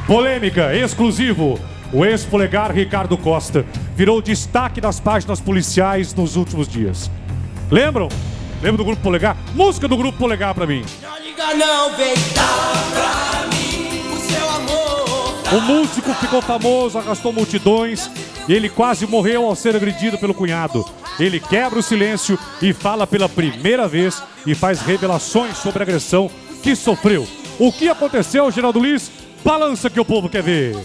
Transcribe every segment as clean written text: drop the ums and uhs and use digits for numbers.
Polêmica, exclusivo. O ex-polegar Ricardo Costa virou destaque das páginas policiais nos últimos dias. Lembram? Lembra do Grupo Polegar? Música do Grupo Polegar pra mim. Não liga não, vem dar pra mim o seu amor. O músico ficou famoso, arrastou multidões e ele quase morreu ao ser agredido pelo cunhado. Ele quebra o silêncio e fala pela primeira vez e faz revelações sobre a agressão que sofreu. O que aconteceu, Geraldo Liz? Balança que o povo quer ver.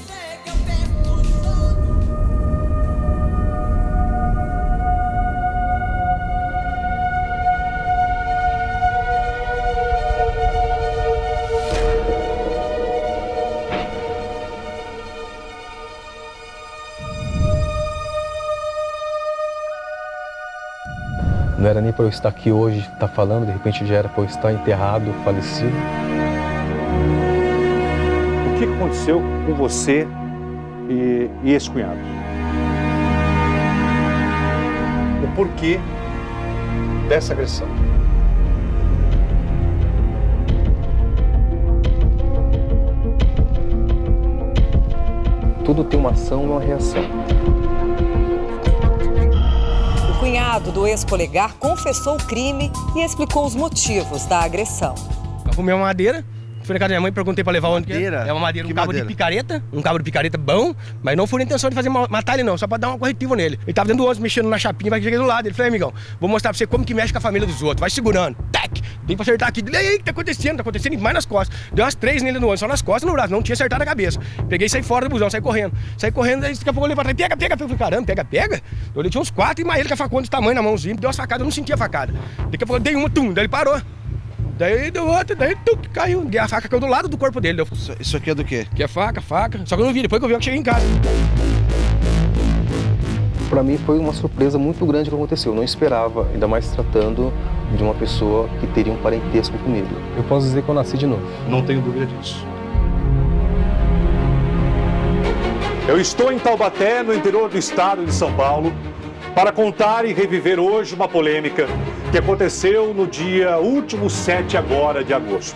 Não era nem para eu estar aqui hoje, estar falando, de repente já era para eu estar enterrado, falecido. O que aconteceu com você e esse cunhado? O porquê dessa agressão? Tudo tem uma ação e uma reação. O cunhado do ex-polegar confessou o crime e explicou os motivos da agressão. Eu fumei uma madeira, fui na casa da minha mãe, perguntei pra levar onde que é. É uma madeira, um cabo de picareta bom, mas não foi a intenção de fazer matar ele não, só pra dar uma corretiva nele. Ele tava dentro do ônibus, mexendo na chapinha, vai chegar do lado. Ele falou, amigão, vou mostrar pra você como que mexe com a família dos outros, vai segurando. Tac! Tem pra acertar aqui. E aí, o que tá acontecendo? Tá acontecendo mais nas costas. Deu umas 3 nele no ônibus, só nas costas e no braço, não tinha acertado a cabeça. Peguei e saí fora do busão, saí correndo. Saí correndo, aí daqui a pouco eu levantei, pega. Eu falei, caramba, pega. Eu tinha uns 4 e mais ele com a facona desse tamanho na mãozinha, me deu umas facadas, eu não sentia a facada. Daqui a pouco eu dei uma, daí ele parou. Daí deu outra, daí caiu. A faca caiu do lado do corpo dele. Isso aqui é do quê? Que é faca. Só que eu não vi, depois que eu vi, eu cheguei em casa. Para mim foi uma surpresa muito grande o que aconteceu. Eu não esperava, ainda mais tratando de uma pessoa que teria um parentesco comigo. Eu posso dizer que eu nasci de novo. Não tenho dúvida disso. Eu estou em Taubaté, no interior do estado de São Paulo, para contar e reviver hoje uma polêmica que aconteceu no dia último 7 agora de agosto.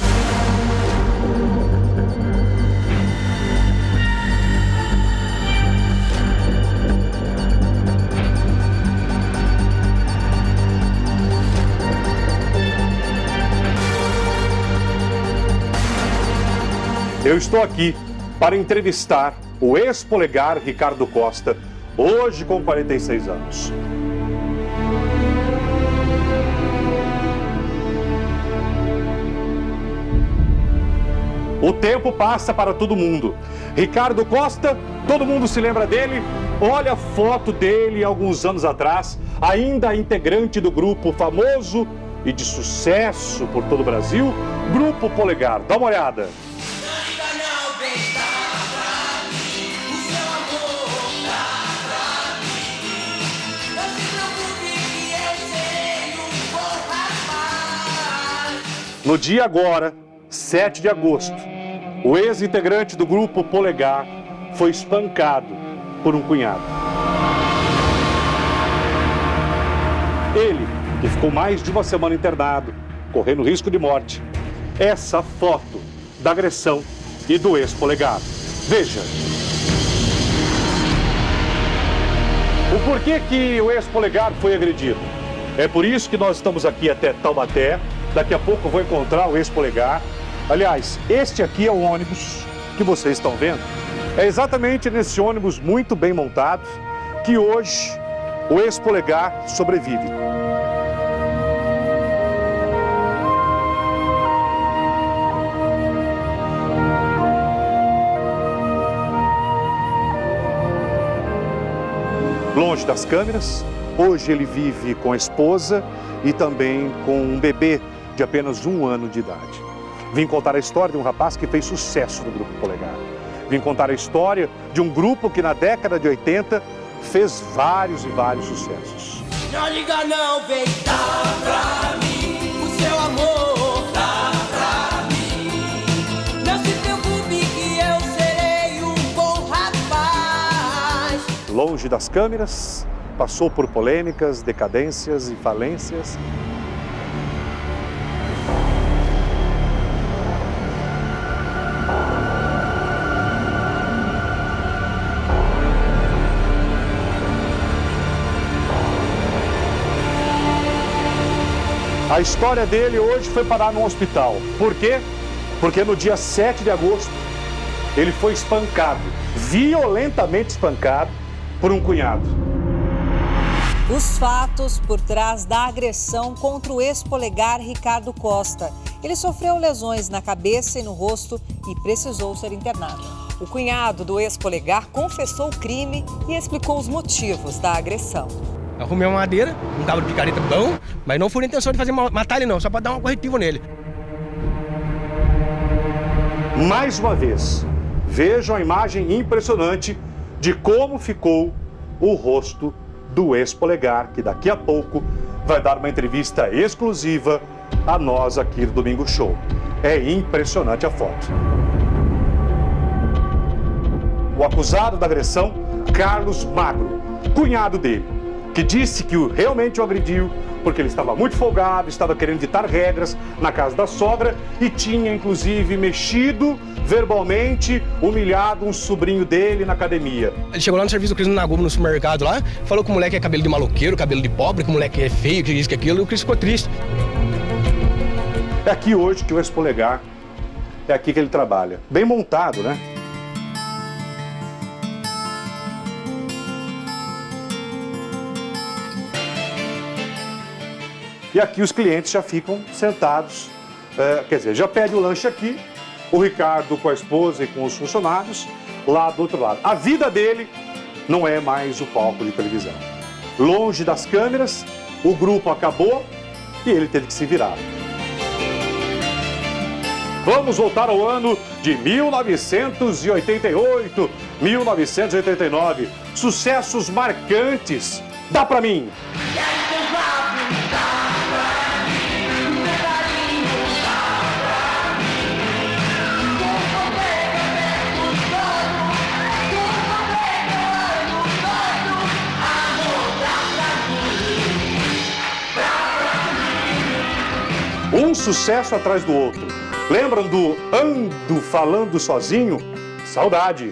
Eu estou aqui para entrevistar o ex-polegar Ricardo Costa, hoje com 46 anos. O tempo passa para todo mundo. Ricardo Costa, todo mundo se lembra dele? Olha a foto dele alguns anos atrás, ainda integrante do grupo famoso e de sucesso por todo o Brasil, Grupo Polegar. Dá uma olhada. No dia agora, 7 de agosto, o ex-integrante do Grupo Polegar foi espancado por um cunhado. Ele, que ficou mais de uma semana internado, correndo risco de morte. Essa foto da agressão e do ex-polegar. Veja. O porquê que o ex-polegar foi agredido? É por isso que nós estamos aqui até Taubaté. Daqui a pouco eu vou encontrar o ex-polegar. Aliás, este aqui é o ônibus que vocês estão vendo. É exatamente nesse ônibus muito bem montado que hoje o ex-polegar sobrevive. Longe das câmeras, hoje ele vive com a esposa e também com um bebê de apenas 1 ano de idade. Vim contar a história de um rapaz que fez sucesso no Grupo Polegar. Vim contar a história de um grupo que na década de 80 fez vários e vários sucessos. Não liga não, vem dar pra mim o seu amor, dá pra mim. Não se preocupe que eu serei um bom rapaz. Longe das câmeras, passou por polêmicas, decadências e falências. A história dele hoje foi parar num hospital. Por quê? Porque no dia 7 de agosto, ele foi espancado, violentamente espancado, por um cunhado. Os fatos por trás da agressão contra o ex-polegar Ricardo Costa. Ele sofreu lesões na cabeça e no rosto e precisou ser internado. O cunhado do ex-polegar confessou o crime e explicou os motivos da agressão. Arrumei uma madeira, um cabo de picareta bom, mas não foi a intenção de matar ele não, só para dar uma corretiva nele. Mais uma vez, vejam a imagem impressionante de como ficou o rosto do ex-polegar, que daqui a pouco vai dar uma entrevista exclusiva a nós aqui do Domingo Show. É impressionante a foto. O acusado da agressão, Carlos Magro, cunhado dele, que disse que realmente o agrediu porque ele estava muito folgado, estava querendo ditar regras na casa da sogra e tinha inclusive mexido verbalmente, humilhado um sobrinho dele na academia. Ele chegou lá no serviço do Cris na Globo, no supermercado lá, falou que o moleque é cabelo de maloqueiro, cabelo de pobre, que o moleque é feio, que isso, que aquilo, e o Cris ficou triste. É aqui hoje que o ex-polegar, é aqui que ele trabalha. Bem montado, né? E aqui os clientes já ficam sentados, quer dizer, já pede o lanche aqui, o Ricardo com a esposa e com os funcionários, lá do outro lado. A vida dele não é mais o palco de televisão. Longe das câmeras, o grupo acabou e ele teve que se virar. Vamos voltar ao ano de 1988, 1989. Sucessos marcantes. Dá pra mim! Um sucesso atrás do outro. Lembram do Ando Falando Sozinho? Saudade.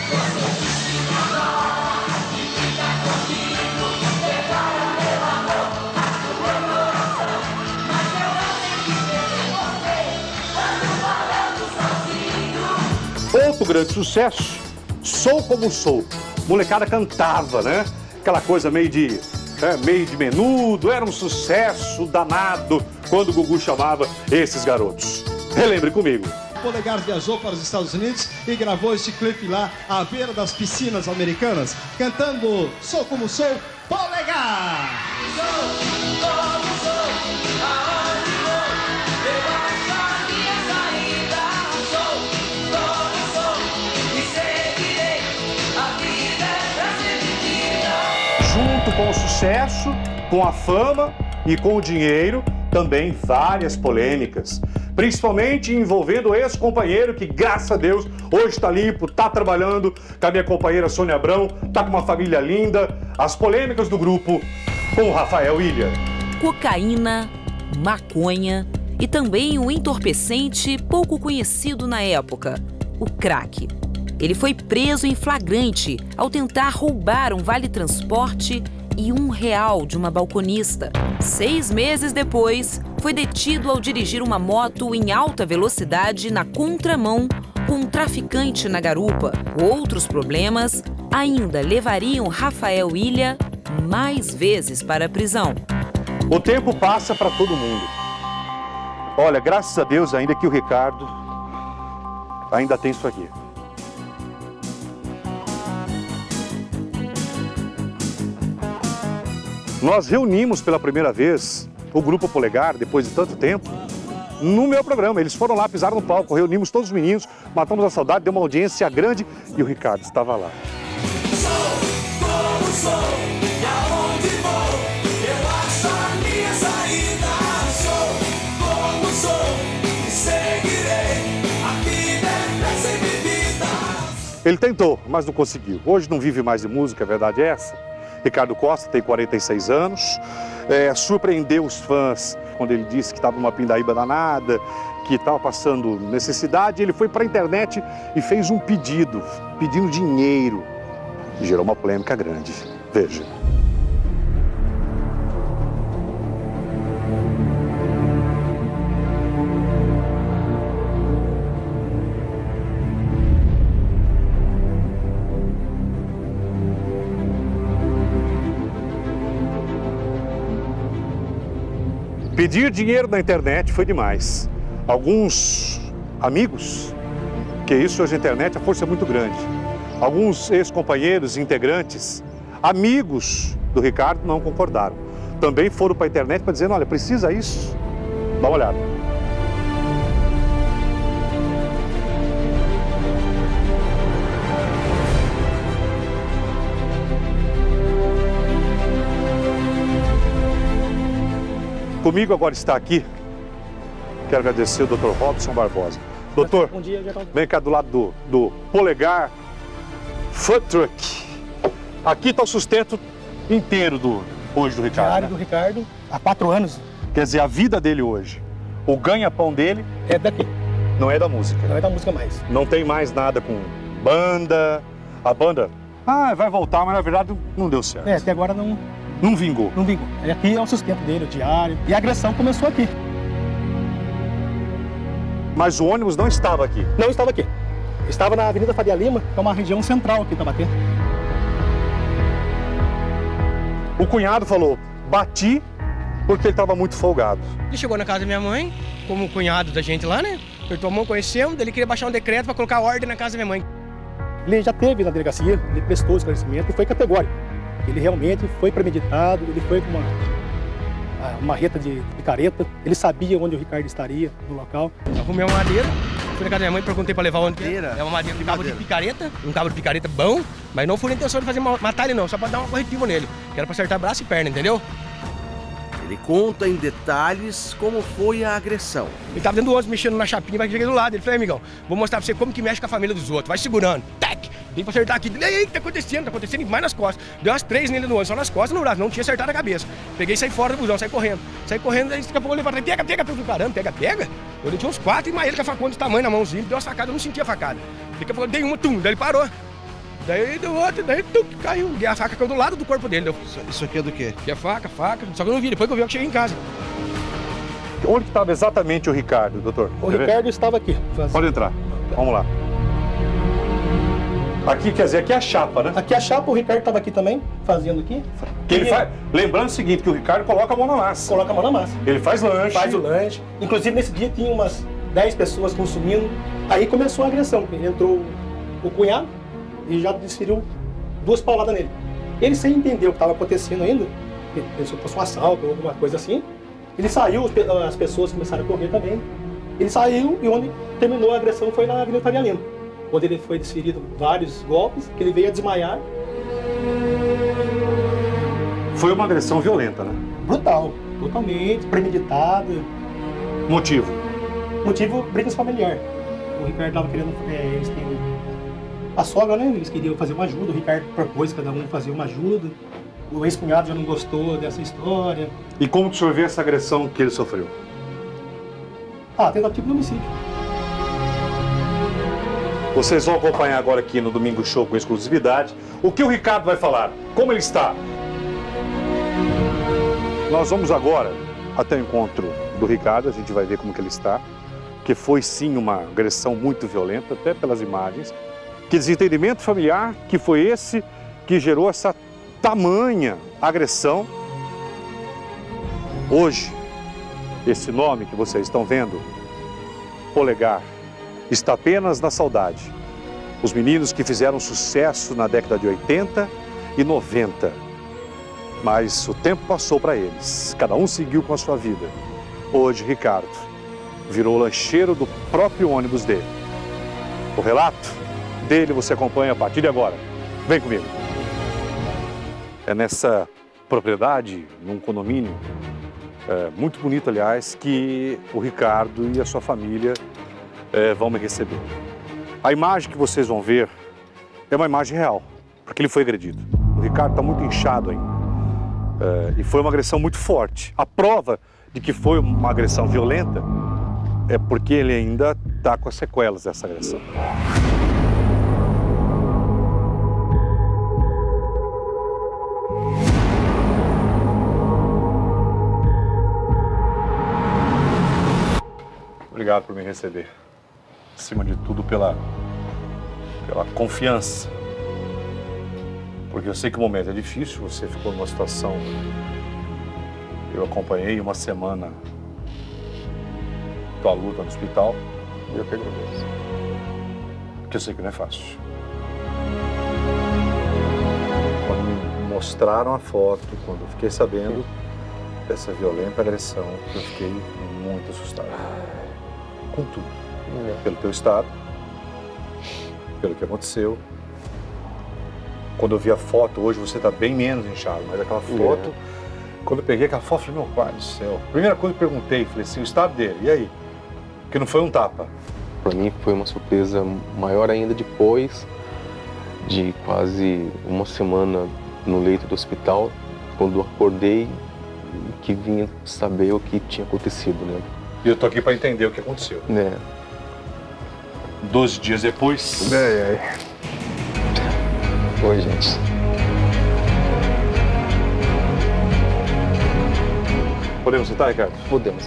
Outro grande sucesso, Sou Como Sou. Molecada cantava, né? Aquela coisa meio de menudo, era um sucesso danado quando o Gugu chamava esses garotos. Relembre comigo. O Polegar viajou para os Estados Unidos e gravou este clipe lá à beira das piscinas americanas, cantando Sou Como Sou, Polegar! Sou como sou, aonde vou, eu acho a minha saída. Sou como sou e seguirei, a vida é pra ser vivida. Junto com o sucesso, com a fama e com o dinheiro, também várias polêmicas, principalmente envolvendo o ex-companheiro que, graças a Deus, hoje está limpo, está trabalhando com a minha companheira Sônia Abrão, está com uma família linda. As polêmicas do grupo com o Rafael Ilha. Cocaína, maconha e também um entorpecente pouco conhecido na época, o crack. Ele foi preso em flagrante ao tentar roubar um vale-transporte e R$1 de uma balconista. 6 meses depois, foi detido ao dirigir uma moto em alta velocidade na contramão com um traficante na garupa. Outros problemas ainda levariam Rafael Ilha mais vezes para a prisão. O tempo passa para todo mundo. Olha, graças a Deus ainda que o Ricardo ainda tem isso aqui. Nós reunimos pela primeira vez o Grupo Polegar, depois de tanto tempo, no meu programa. Eles foram lá, pisaram no palco, reunimos todos os meninos, matamos a saudade, deu uma audiência grande e o Ricardo estava lá. Sou como sou, e aonde vou, eu acho a minha saída. Sou como sou, e seguirei, a vida é pra ser vivida. Ele tentou, mas não conseguiu. Hoje não vive mais de música, a verdade é essa. Ricardo Costa tem 46 anos, surpreendeu os fãs quando ele disse que estava numa pindaíba danada, que estava passando necessidade. Ele foi para a internet e fez um pedido, pedindo dinheiro. E gerou uma polêmica grande. Veja. Pedir dinheiro na internet foi demais. Alguns amigos, que isso hoje na internet a força é muito grande. Alguns ex-companheiros, integrantes, amigos do Ricardo não concordaram. Também foram para a internet para dizer, olha, precisa isso? Dá uma olhada. Comigo agora está aqui, quero agradecer o Dr. Robson Barbosa. Doutor, bom dia, vem cá do lado do Polegar Food Truck. Aqui está o sustento inteiro hoje do Ricardo. Diário do Ricardo, há 4 anos. Quer dizer, a vida dele hoje, o ganha-pão dele... É daqui. Não é da música. Não é da música mais. Não tem mais nada com banda. A banda, vai voltar, mas na verdade não deu certo. Até agora não... Não vingou. Não vingou. Aqui é o sustento dele, o diário. E a agressão começou aqui. Mas o ônibus não estava aqui? Não estava aqui. Estava na Avenida Faria Lima, que é uma região central aqui em Taubaté. O cunhado falou, bati porque ele estava muito folgado. Ele chegou na casa da minha mãe, como cunhado da gente lá, né? Apertou a mão, conhecemos, ele queria baixar um decreto para colocar ordem na casa da minha mãe. Ele já teve na delegacia, ele prestou esclarecimento e foi categórico. Ele realmente foi premeditado, ele foi com uma marreta de picareta, ele sabia onde o Ricardo estaria no local. Arrumei uma madeira, fui na casa da minha mãe, perguntei para levar onde era. É uma madeira com cabo de picareta, um cabo de picareta bom, mas não foi a intenção de fazer matar ele não, só para dar uma corretiva nele, que era para acertar braço e perna, entendeu? Ele conta em detalhes como foi a agressão. Ele tava dentro do ônibus mexendo na chapinha, vai chegar do lado. Ele falou, amigão, vou mostrar pra você como que mexe com a família dos outros. Vai segurando. Tac! Dei pra acertar aqui. Ei, o que tá acontecendo? Tá acontecendo mais nas costas. Deu umas 3 nele no ônibus, só nas costas e no braço. Não tinha acertado a cabeça. Peguei e saí fora do busão, saí correndo. Saí correndo, aí daqui a pouco eu olhei pra trás. Pega. Caramba, pega. Eu tinha uns 4 e mais ele com a facona desse tamanho na mãozinha. Deu uma facada, eu não sentia a facada. Daqui a pouco eu dei uma, daí ele parou. Daí deu outra, daí caiu. E a faca caiu do lado do corpo dele. Isso aqui é do quê? Que é faca. Só que eu não vi, depois que eu vi, eu cheguei em casa. Onde estava exatamente o Ricardo, doutor? O Ricardo estava aqui. Pode entrar. Vamos lá. Aqui, quer dizer, aqui é a chapa, né? Aqui é a chapa, o Ricardo estava aqui também, fazendo aqui. Que ele faz... Lembrando o seguinte, que o Ricardo coloca a mão na massa. Coloca a mão na massa. Ele faz lanche. Faz o lanche. Inclusive, nesse dia, tinha umas 10 pessoas consumindo. Aí começou a agressão. Entrou o cunhado e já desferiu 2 pauladas nele. Ele, sem entender o que estava acontecendo ainda, pensou que fosse um assalto ou alguma coisa assim, ele saiu, as pessoas começaram a correr também. Ele saiu e onde terminou a agressão foi na Avenida Faria Lima, onde ele foi desferido vários golpes, que ele veio a desmaiar. Foi uma agressão violenta, né? Brutal, totalmente, premeditada. Motivo? Motivo, brigas familiares. O Ricardo estava querendo, eles têm a sogra, né? Eles queriam fazer uma ajuda, o Ricardo propôs cada um fazer uma ajuda. O ex-cunhado já não gostou dessa história. E como que o senhor vê essa agressão que ele sofreu? Tentativa de homicídio. Vocês vão acompanhar agora aqui no Domingo Show com exclusividade o que o Ricardo vai falar, como ele está. Nós vamos agora até o encontro do Ricardo, a gente vai ver como que ele está, que foi sim uma agressão muito violenta, até pelas imagens. Que desentendimento familiar que foi esse que gerou essa tamanha agressão. Hoje, esse nome que vocês estão vendo, Polegar, está apenas na saudade. Os meninos que fizeram sucesso na década de 80 e 90. Mas o tempo passou para eles, cada um seguiu com a sua vida. Hoje, Ricardo virou lancheiro do próprio ônibus dele. O relato dele você acompanha a partir de agora. Vem comigo. É nessa propriedade, num condomínio, muito bonito, aliás, que o Ricardo e a sua família vão me receber. A imagem que vocês vão ver é uma imagem real, porque ele foi agredido. O Ricardo está muito inchado ainda. E foi uma agressão muito forte. A prova de que foi uma agressão violenta é porque ele ainda está com as sequelas dessa agressão. Obrigado por me receber. Acima de tudo, pela confiança. Porque eu sei que o momento é difícil, você ficou numa situação Eu acompanhei uma semana tua luta no hospital. E eu que agradeço. Porque eu sei que não é fácil. Quando me mostraram a foto, quando eu fiquei sabendo dessa violenta agressão, eu fiquei muito assustado. Com tudo. Pelo teu estado, pelo que aconteceu. Quando eu vi a foto, hoje você está bem menos inchado, mas aquela foto, quando eu peguei aquela foto, eu falei, meu pai do céu. Primeira coisa que eu perguntei, falei assim, o estado dele, e aí? Porque não foi um tapa. Para mim foi uma surpresa maior ainda depois de quase uma semana no leito do hospital, quando eu acordei que vinha saber o que tinha acontecido, né? E eu tô aqui para entender o que aconteceu. 12 dias depois... Oi, gente. Podemos sentar, Ricardo? Podemos.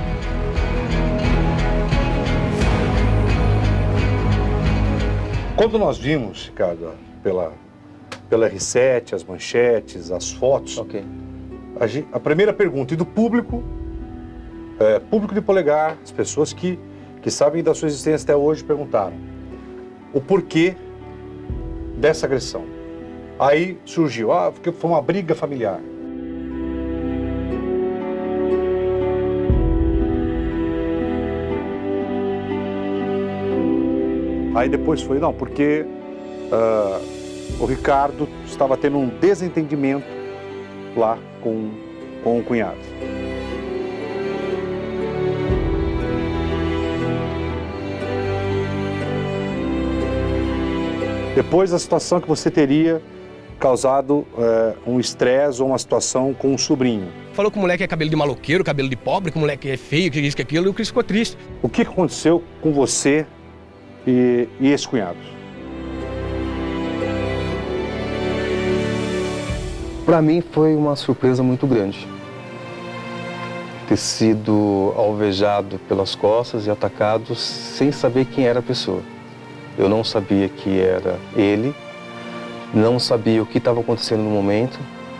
Quando nós vimos, Ricardo, pela R7, as manchetes, as fotos, a primeira pergunta, e do público, público de Polegar, as pessoas que sabem da sua existência até hoje, perguntaram o porquê dessa agressão. Aí surgiu, porque foi uma briga familiar. Aí depois foi, não, porque o Ricardo estava tendo um desentendimento lá com o cunhado. Depois a situação que você teria causado um estresse ou uma situação com um sobrinho. Falou que o moleque é cabelo de maloqueiro, cabelo de pobre, que o moleque é feio, que isso, que aquilo, e o Cris ficou triste. O que aconteceu com você e esse cunhado? Para mim foi uma surpresa muito grande. Ter sido alvejado pelas costas e atacado sem saber quem era a pessoa. Eu não sabia que era ele, não sabia o que estava acontecendo no momento.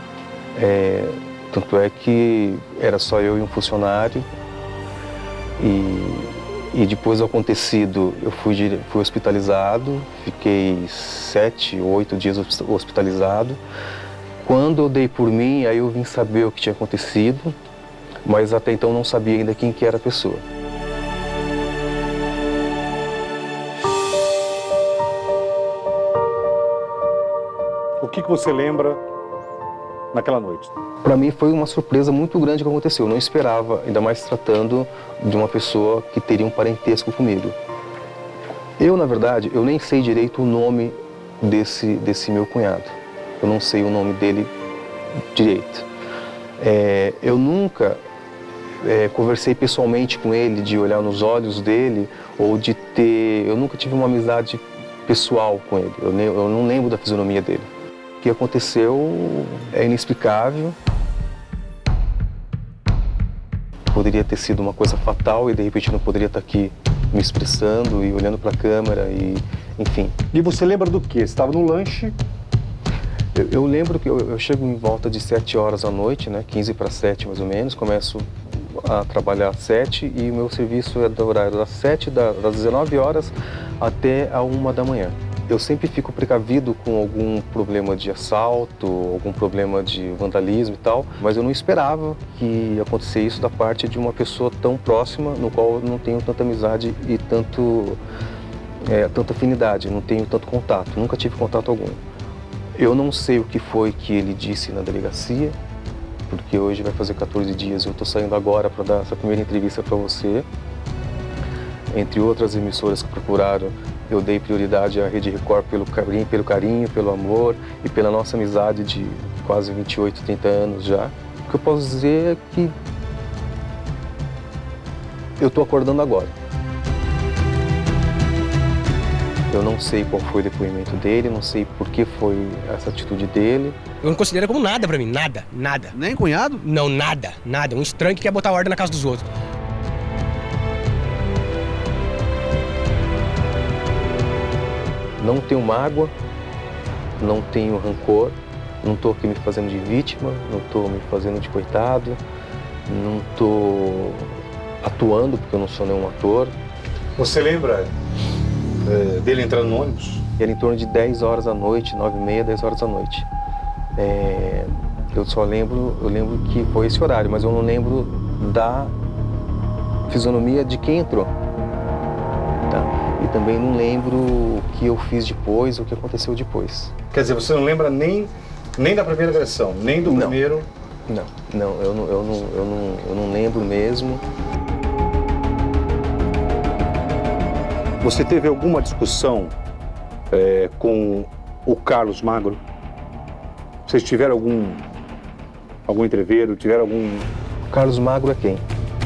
Tanto é que era só eu e um funcionário. E depois do acontecido, eu fui hospitalizado, fiquei 7 ou 8 dias hospitalizado. Quando eu dei por mim, aí eu vim saber o que tinha acontecido, mas até então não sabia ainda quem que era a pessoa. O que você lembra naquela noite? Para mim foi uma surpresa muito grande que aconteceu. Eu não esperava, ainda mais tratando de uma pessoa que teria um parentesco comigo. Eu, na verdade, eu nem sei direito o nome desse meu cunhado. Eu não sei o nome dele direito. Eu nunca conversei pessoalmente com ele, de olhar nos olhos dele, ou de ter... Eu nunca tive uma amizade pessoal com ele. Eu não lembro da fisionomia dele. O que aconteceu é inexplicável. Poderia ter sido uma coisa fatal e de repente não poderia estar aqui me expressando e olhando para a câmera e enfim. E você lembra do quê? Você estava no lanche? Eu lembro que eu chego em volta de 7 horas da noite, né? 15 para 7 mais ou menos, começo a trabalhar às 7 e o meu serviço é do horário das 7, das 19 horas até a 1 da manhã. Eu sempre fico precavido com algum problema de assalto, algum problema de vandalismo e tal, mas eu não esperava que ia acontecer isso da parte de uma pessoa tão próxima, no qual eu não tenho tanta amizade e tanta afinidade, não tenho tanto contato, nunca tive contato algum. Eu não sei o que foi que ele disse na delegacia, porque hoje vai fazer 14 dias, eu estou saindo agora para dar essa primeira entrevista para você. Entre outras emissoras que procuraram, eu dei prioridade à Rede Record pelo carinho, pelo amor e pela nossa amizade de quase 28, 30 anos já. O que eu posso dizer é que eu estou acordando agora. Eu não sei qual foi o depoimento dele, não sei por que foi essa atitude dele. Eu não considero como nada pra mim, nada. Nem cunhado? Não, nada. Um estranho que quer botar ordem na casa dos outros. Não tenho mágoa, não tenho rancor, não estou aqui me fazendo de vítima, não estou me fazendo de coitado. não estou atuando, porque eu não sou nenhum ator. Você lembra dele entrando no ônibus? Era em torno de 10 horas da noite, 9h30, 10 horas da noite. Eu lembro que foi esse horário, mas eu não lembro da fisionomia de quem entrou. Tá? E também não lembro o que eu fiz depois, o que aconteceu depois. Quer dizer, você não lembra nem da primeira agressão, nem do primeiro? Não, eu não lembro mesmo. Você teve alguma discussão com o Carlos Magro? Vocês tiveram algum entreveiro, tiveram algum... O Carlos Magro é quem?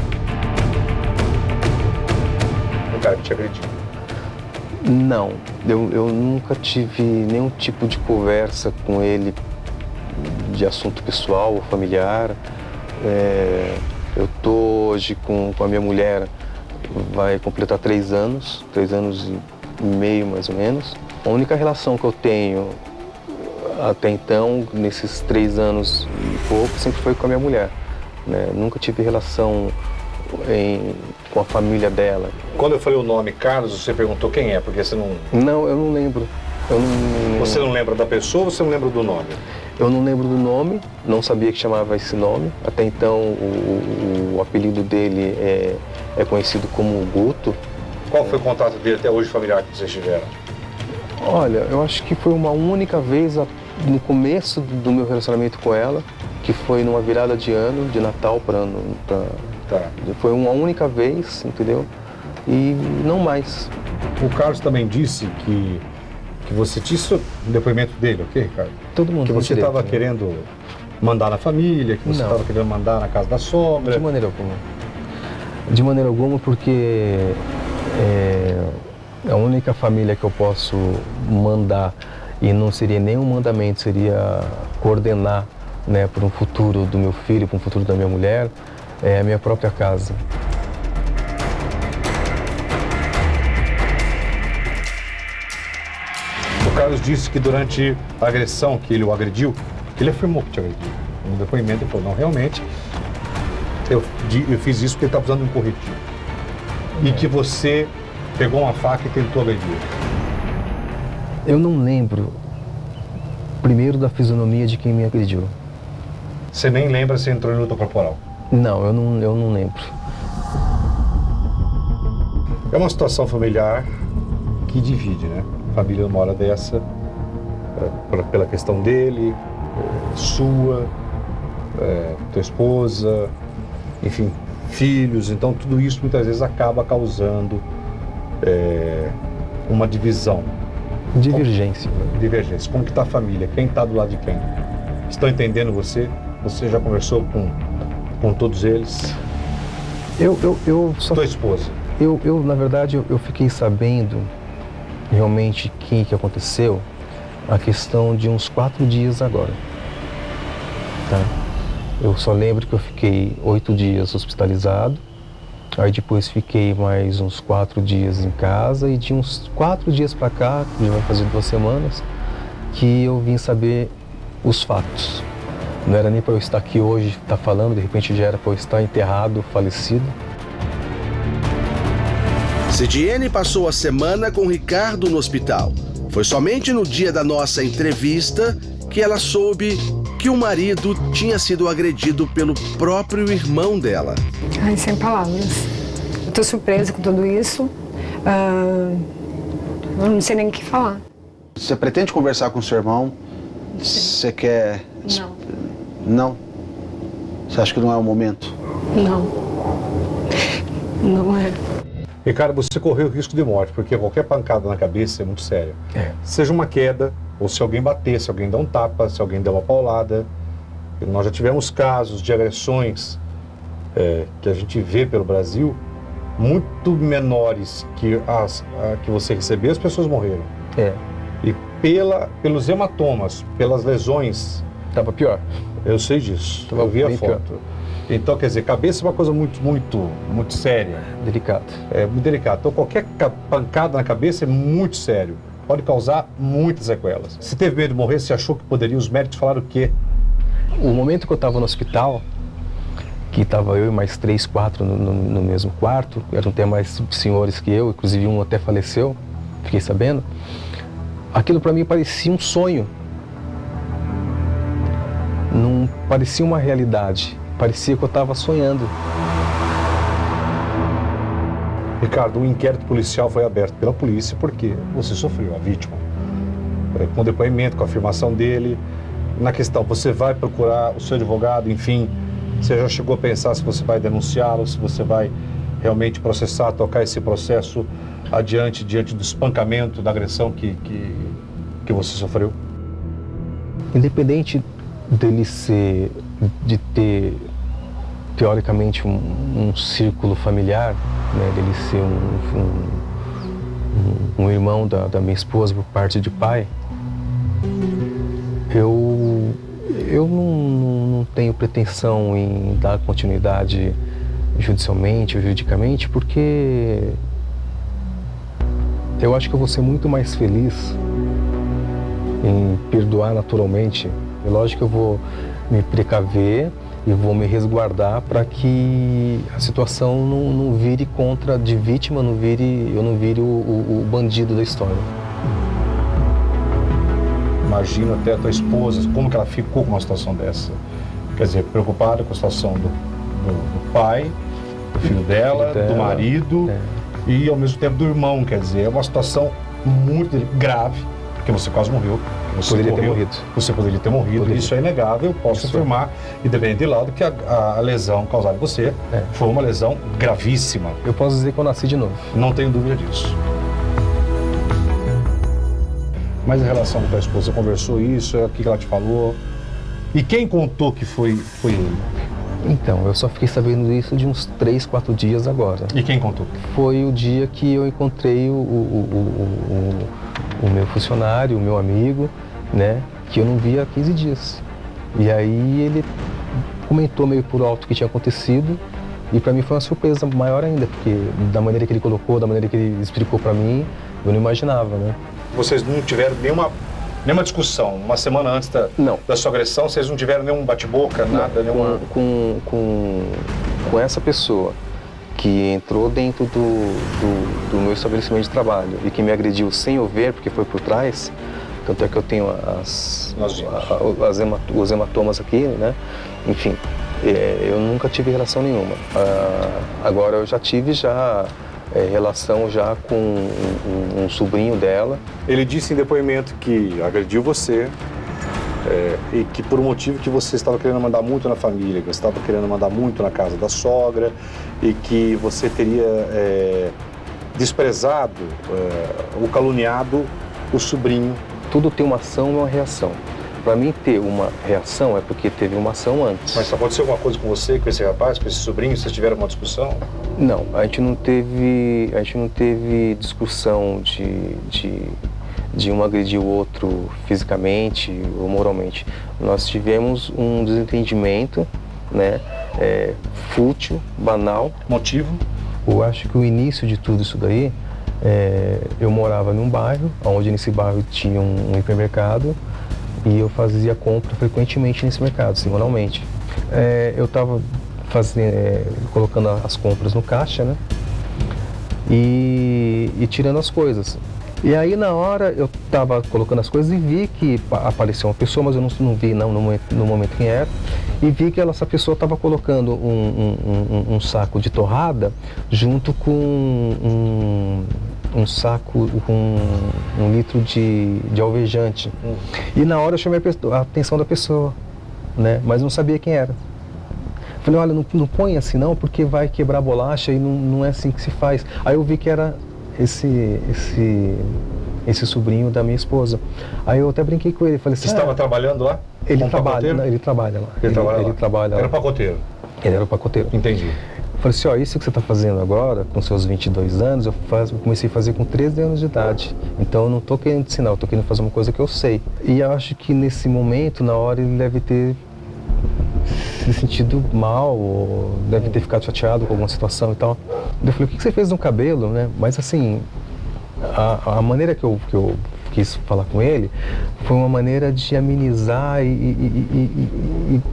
O cara que te agrediu. Não, eu nunca tive nenhum tipo de conversa com ele de assunto pessoal ou familiar. Eu tô hoje com a minha mulher, vai completar 3 anos e meio mais ou menos. A única relação que eu tenho até então, nesses 3 anos e pouco, sempre foi com a minha mulher, né? Nunca tive relação com a família dela. Quando eu falei o nome Carlos, você perguntou quem é, porque você não... Não, eu não lembro. Você não lembra da pessoa ou você não lembra do nome? Eu não lembro do nome, não sabia que chamava esse nome. Até então, o apelido dele é conhecido como Guto. Qual foi o contato dele até hoje familiar que vocês tiveram? Olha, eu acho que foi uma única vez no começo do meu relacionamento com ela, que foi numa virada de ano, de Natal para ano. Tá. Foi uma única vez, entendeu? E não mais. O Carlos também disse que você tinha o depoimento dele, ok, Ricardo? Todo mundo. Que você estava querendo mandar na família, que você estava querendo mandar na casa da sogra. De maneira alguma. De maneira alguma, porque a única família que eu posso mandar, e não seria nenhum mandamento, seria coordenar, né, para um futuro do meu filho, para um futuro da minha mulher, é a minha própria casa. O Carlos disse que durante a agressão que ele o agrediu, ele afirmou que te agrediu. No depoimento ele falou, não, realmente, eu fiz isso porque ele estava precisando de um corretivo. E que você pegou uma faca e tentou agredir. Eu não lembro, primeiro, da fisionomia de quem me agrediu. Você nem lembra se entrou em luta corporal? Não, eu não lembro. É uma situação familiar que divide, né? A família numa hora dessa, pela questão dele, sua, tua esposa, enfim, filhos. Então tudo isso muitas vezes acaba causando uma divisão. Divergência. Divergência. Como que está a família? Quem está do lado de quem? Estão entendendo você? Você já conversou com todos eles? Eu só... Tua esposa? Na verdade, eu fiquei sabendo realmente que aconteceu a questão de uns 4 dias agora. Tá? Eu só lembro que eu fiquei 8 dias hospitalizado, aí depois fiquei mais uns 4 dias em casa e de uns 4 dias para cá, que já vai fazer 2 semanas, que eu vim saber os fatos. Não era nem para eu estar aqui hoje, estar falando, de repente já era para eu estar enterrado, falecido. Sidiene passou a semana com Ricardo no hospital. Foi somente no dia da nossa entrevista que ela soube que o marido tinha sido agredido pelo próprio irmão dela. Ai, sem palavras. Eu tô surpresa com tudo isso. Eu não sei nem o que falar. Você pretende conversar com seu irmão? Você quer... Não. Não? Você acha que não é o momento? Não. Não é. Ricardo, você correu o risco de morte, porque qualquer pancada na cabeça é muito séria. Seja uma queda, ou se alguém bater, se alguém der um tapa, se alguém der uma paulada. Nós já tivemos casos de agressões que a gente vê pelo Brasil, muito menores que que você recebeu, as pessoas morreram. E pelos hematomas, pelas lesões... Tava pior. Eu sei disso, eu vi a foto. Pior. Então, quer dizer, cabeça é uma coisa muito séria. Delicado. É muito delicado. Então, qualquer pancada na cabeça é muito sério. Pode causar muitas sequelas. Você teve medo de morrer? Você achou que poderia? Os médicos falaram o quê? O momento que eu estava no hospital, que estava eu e mais 3, 4 no mesmo quarto, eram até mais senhores que eu, inclusive um até faleceu, fiquei sabendo. Aquilo para mim parecia um sonho, não parecia uma realidade, parecia que eu estava sonhando. Ricardo, o inquérito policial foi aberto pela polícia porque você sofreu, a vítima. Com depoimento, com a afirmação dele, na questão, você vai procurar o seu advogado, enfim, você já chegou a pensar se você vai denunciá-lo, se você vai realmente processar, tocar esse processo adiante, diante do espancamento, da agressão que você sofreu? Independente dele de ter, teoricamente, um círculo familiar, né, dele ser um irmão da minha esposa por parte de pai, eu não tenho pretensão em dar continuidade judicialmente ou juridicamente, porque eu acho que eu vou ser muito mais feliz em perdoar naturalmente. É lógico que eu vou me precaver e vou me resguardar para que a situação não vire contra de vítima, eu não vire o bandido da história. Imagina até a tua esposa, como que ela ficou com uma situação dessa. Quer dizer, preocupada com a situação do pai, do filho dela, do marido e ao mesmo tempo do irmão. Quer dizer, é uma situação muito grave, porque você quase morreu. Você poderia ter morrido, isso é inegável, eu posso afirmar, independente de lado, que a lesão causada em você foi uma lesão gravíssima. Eu posso dizer que eu nasci de novo. Não tenho dúvida disso. Mas em relação à tua esposa, você conversou isso, o que ela te falou? E quem contou que foi ele? Então, eu só fiquei sabendo isso de uns 3, 4 dias agora. E quem contou? Foi o dia que eu encontrei o meu funcionário, o meu amigo, né, que eu não via há 15 dias. E aí ele comentou meio por alto o que tinha acontecido, e para mim foi uma surpresa maior ainda, porque da maneira que ele colocou, da maneira que ele explicou para mim, eu não imaginava, né. Vocês não tiveram nenhuma discussão? Uma semana antes da sua agressão, vocês não tiveram nenhum bate-boca, nada? Com essa pessoa que entrou dentro do meu estabelecimento de trabalho e que me agrediu sem eu ver, porque foi por trás, tanto é que eu tenho os hematomas aqui, né? Enfim, eu nunca tive relação nenhuma. Agora eu já tive relação já com um sobrinho dela. Ele disse em depoimento que agrediu você e que por um motivo que você estava querendo mandar muito na família, que você estava querendo mandar muito na casa da sogra e que você teria desprezado ou caluniado o sobrinho. Tudo tem uma ação e uma reação. Para mim ter uma reação é porque teve uma ação antes. Mas aconteceu alguma coisa com você, com esse rapaz, com esse sobrinho? Vocês tiveram uma discussão? Não, a gente não teve discussão de um agredir o outro fisicamente ou moralmente. Nós tivemos um desentendimento, né, fútil, banal. Motivo? Eu acho que o início de tudo isso daí, eu morava num bairro, onde nesse bairro tinha um hipermercado, e eu fazia compra frequentemente nesse mercado, semanalmente. Eu estava colocando as compras no caixa, né? E tirando as coisas. E aí na hora eu estava colocando as coisas e vi que apareceu uma pessoa, mas eu não vi no momento quem era. E vi que essa pessoa estava colocando um saco de torrada junto com um saco com 1 litro de alvejante. E na hora eu chamei a atenção da pessoa, né? Mas não sabia quem era. Falei, olha, não põe assim não, porque vai quebrar a bolacha e não é assim que se faz. Aí eu vi que era esse sobrinho da minha esposa. Aí eu até brinquei com ele, falei assim... Você estava trabalhando lá? Ele trabalha lá. Ele trabalha lá. Era o pacoteiro? Ele era o pacoteiro. Entendi. Falei assim, ó, isso que você está fazendo agora, com seus 22 anos, eu comecei a fazer com 13 anos de idade. Então eu não estou querendo te ensinar, eu estou querendo fazer uma coisa que eu sei. E eu acho que nesse momento, na hora, ele deve ter se sentido mal, ou deve ter ficado chateado com alguma situação e tal. Eu falei, o que você fez no cabelo, né? Mas assim, a maneira que eu quis falar com ele foi uma maneira de amenizar e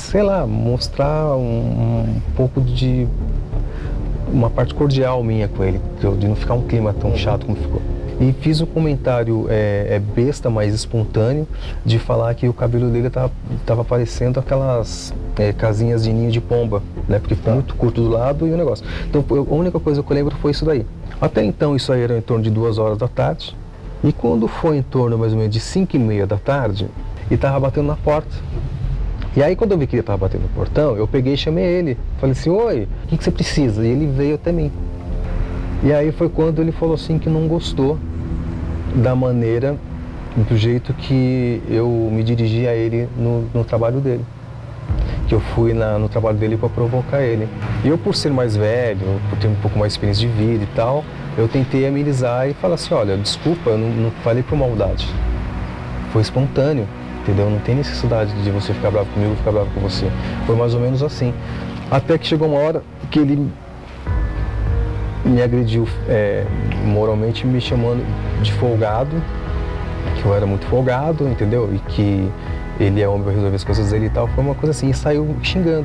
sei lá, mostrar um pouco de uma parte cordial minha com ele, de não ficar um clima tão chato como ficou. E fiz um comentário besta, mas espontâneo, de falar que o cabelo dele tava parecendo aquelas casinhas de ninho de pomba, né? Porque ficou muito curto do lado e o negócio. Então a única coisa que eu lembro foi isso daí. Até então isso aí era em torno de 2 horas da tarde. E quando foi em torno mais ou menos de 5h30 da tarde, ele tava batendo na porta. E aí quando eu vi que ele tava batendo no portão, eu peguei e chamei ele. Falei assim, oi, o que você precisa? E ele veio até mim. E aí foi quando ele falou assim que não gostou da maneira, do jeito que eu me dirigi a ele no trabalho dele. Que eu fui no trabalho dele para provocar ele. E eu, por ser mais velho, por ter um pouco mais de experiência de vida e tal, eu tentei amenizar e falar assim, olha, desculpa, eu não falei por maldade. Foi espontâneo, entendeu? Não tem necessidade de você ficar bravo comigo ou ficar bravo com você. Foi mais ou menos assim. Até que chegou uma hora que ele me agrediu moralmente, me chamando de folgado, que eu era muito folgado, entendeu? E que ele é homem para resolver as coisas dele e tal. Foi uma coisa assim, e saiu xingando.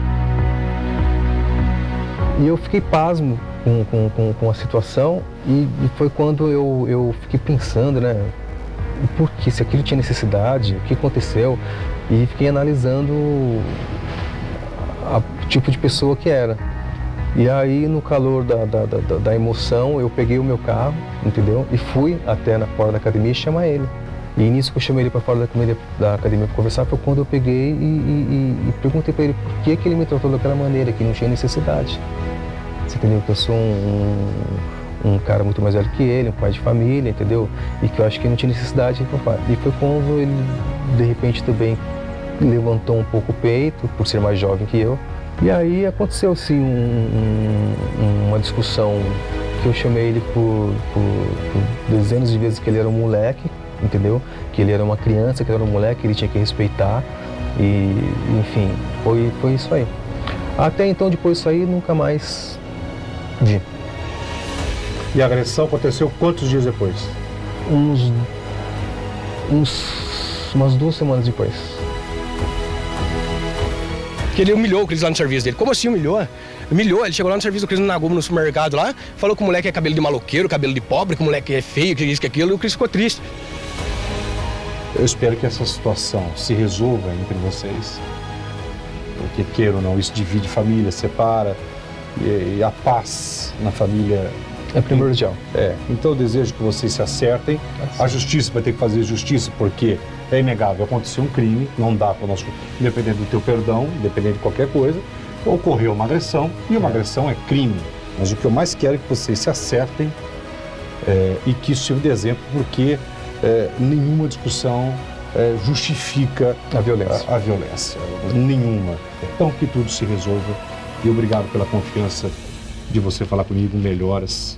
E eu fiquei pasmo com a situação e foi quando eu fiquei pensando, né? Por que? Se aquilo tinha necessidade, o que aconteceu? E fiquei analisando o tipo de pessoa que era. E aí, no calor da emoção, eu peguei o meu carro, entendeu? E fui até na porta da academia e chamar ele. E nisso que eu chamei ele para fora da academia para conversar, foi quando eu peguei e perguntei para ele por que ele me tratou daquela maneira, que não tinha necessidade. Você entendeu? Que eu sou um cara muito mais velho que ele, um pai de família, entendeu? E que eu acho que não tinha necessidade de papai. E foi quando ele, de repente, também levantou um pouco o peito, por ser mais jovem que eu. E aí aconteceu assim uma discussão que eu chamei ele por dezenas de vezes que ele era um moleque, entendeu? Que ele era uma criança, que ele era um moleque, que ele tinha que respeitar. E enfim, foi isso aí. Até então, depois disso aí, nunca mais vi. E a agressão aconteceu quantos dias depois? Umas 2 semanas depois. Que ele humilhou o Cris lá no serviço dele. Como assim humilhou? Humilhou, ele chegou lá no serviço do Cris na Globo, no supermercado lá, falou que o moleque é cabelo de maloqueiro, cabelo de pobre, que o moleque é feio, que isso, que aquilo, e o Cris ficou triste. Eu espero que essa situação se resolva entre vocês, porque, queira ou não, isso divide família, separa, e a paz na família é primordial. Então eu desejo que vocês se acertem. A justiça vai ter que fazer justiça, porque é inegável, aconteceu um crime, não dá para nós, independente do teu perdão, independente de qualquer coisa, ocorreu uma agressão, e uma agressão é crime. Mas o que eu mais quero é que vocês se acertem e que isso sirva de exemplo, porque nenhuma discussão justifica a violência. Nenhuma. Então que tudo se resolva, e obrigado pela confiança de você falar comigo, melhoras.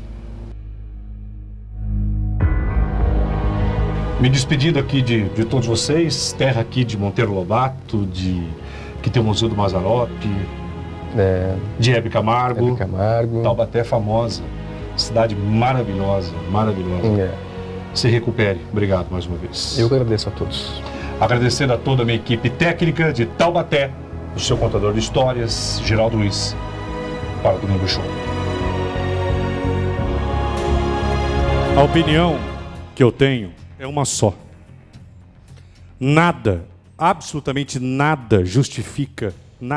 Me despedindo aqui de todos vocês, terra aqui de Monteiro Lobato, que tem o Museu do Mazzaropi, de Hebe Camargo, Taubaté famosa, cidade maravilhosa, maravilhosa. Se recupere. Obrigado mais uma vez. Eu agradeço a todos. Agradecendo a toda a minha equipe técnica de Taubaté, o seu contador de histórias, Geraldo Luiz, para o Domingo Show. A opinião que eu tenho é uma só. Nada, absolutamente nada justifica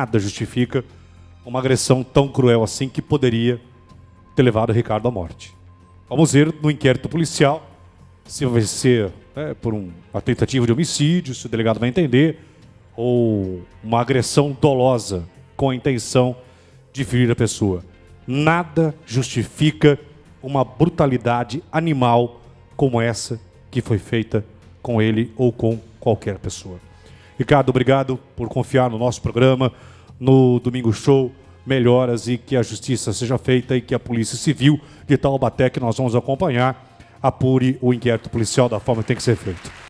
uma agressão tão cruel assim que poderia ter levado o Ricardo à morte. Vamos ver no inquérito policial se vai ser por uma tentativa de homicídio, se o delegado vai entender, ou uma agressão dolosa com a intenção de ferir a pessoa. Nada justifica uma brutalidade animal como essa que foi feita com ele ou com qualquer pessoa. Ricardo, obrigado por confiar no nosso programa, no Domingo Show. Melhoras, e que a justiça seja feita e que a Polícia Civil de Taubaté, que nós vamos acompanhar, apure o inquérito policial da forma que tem que ser feito.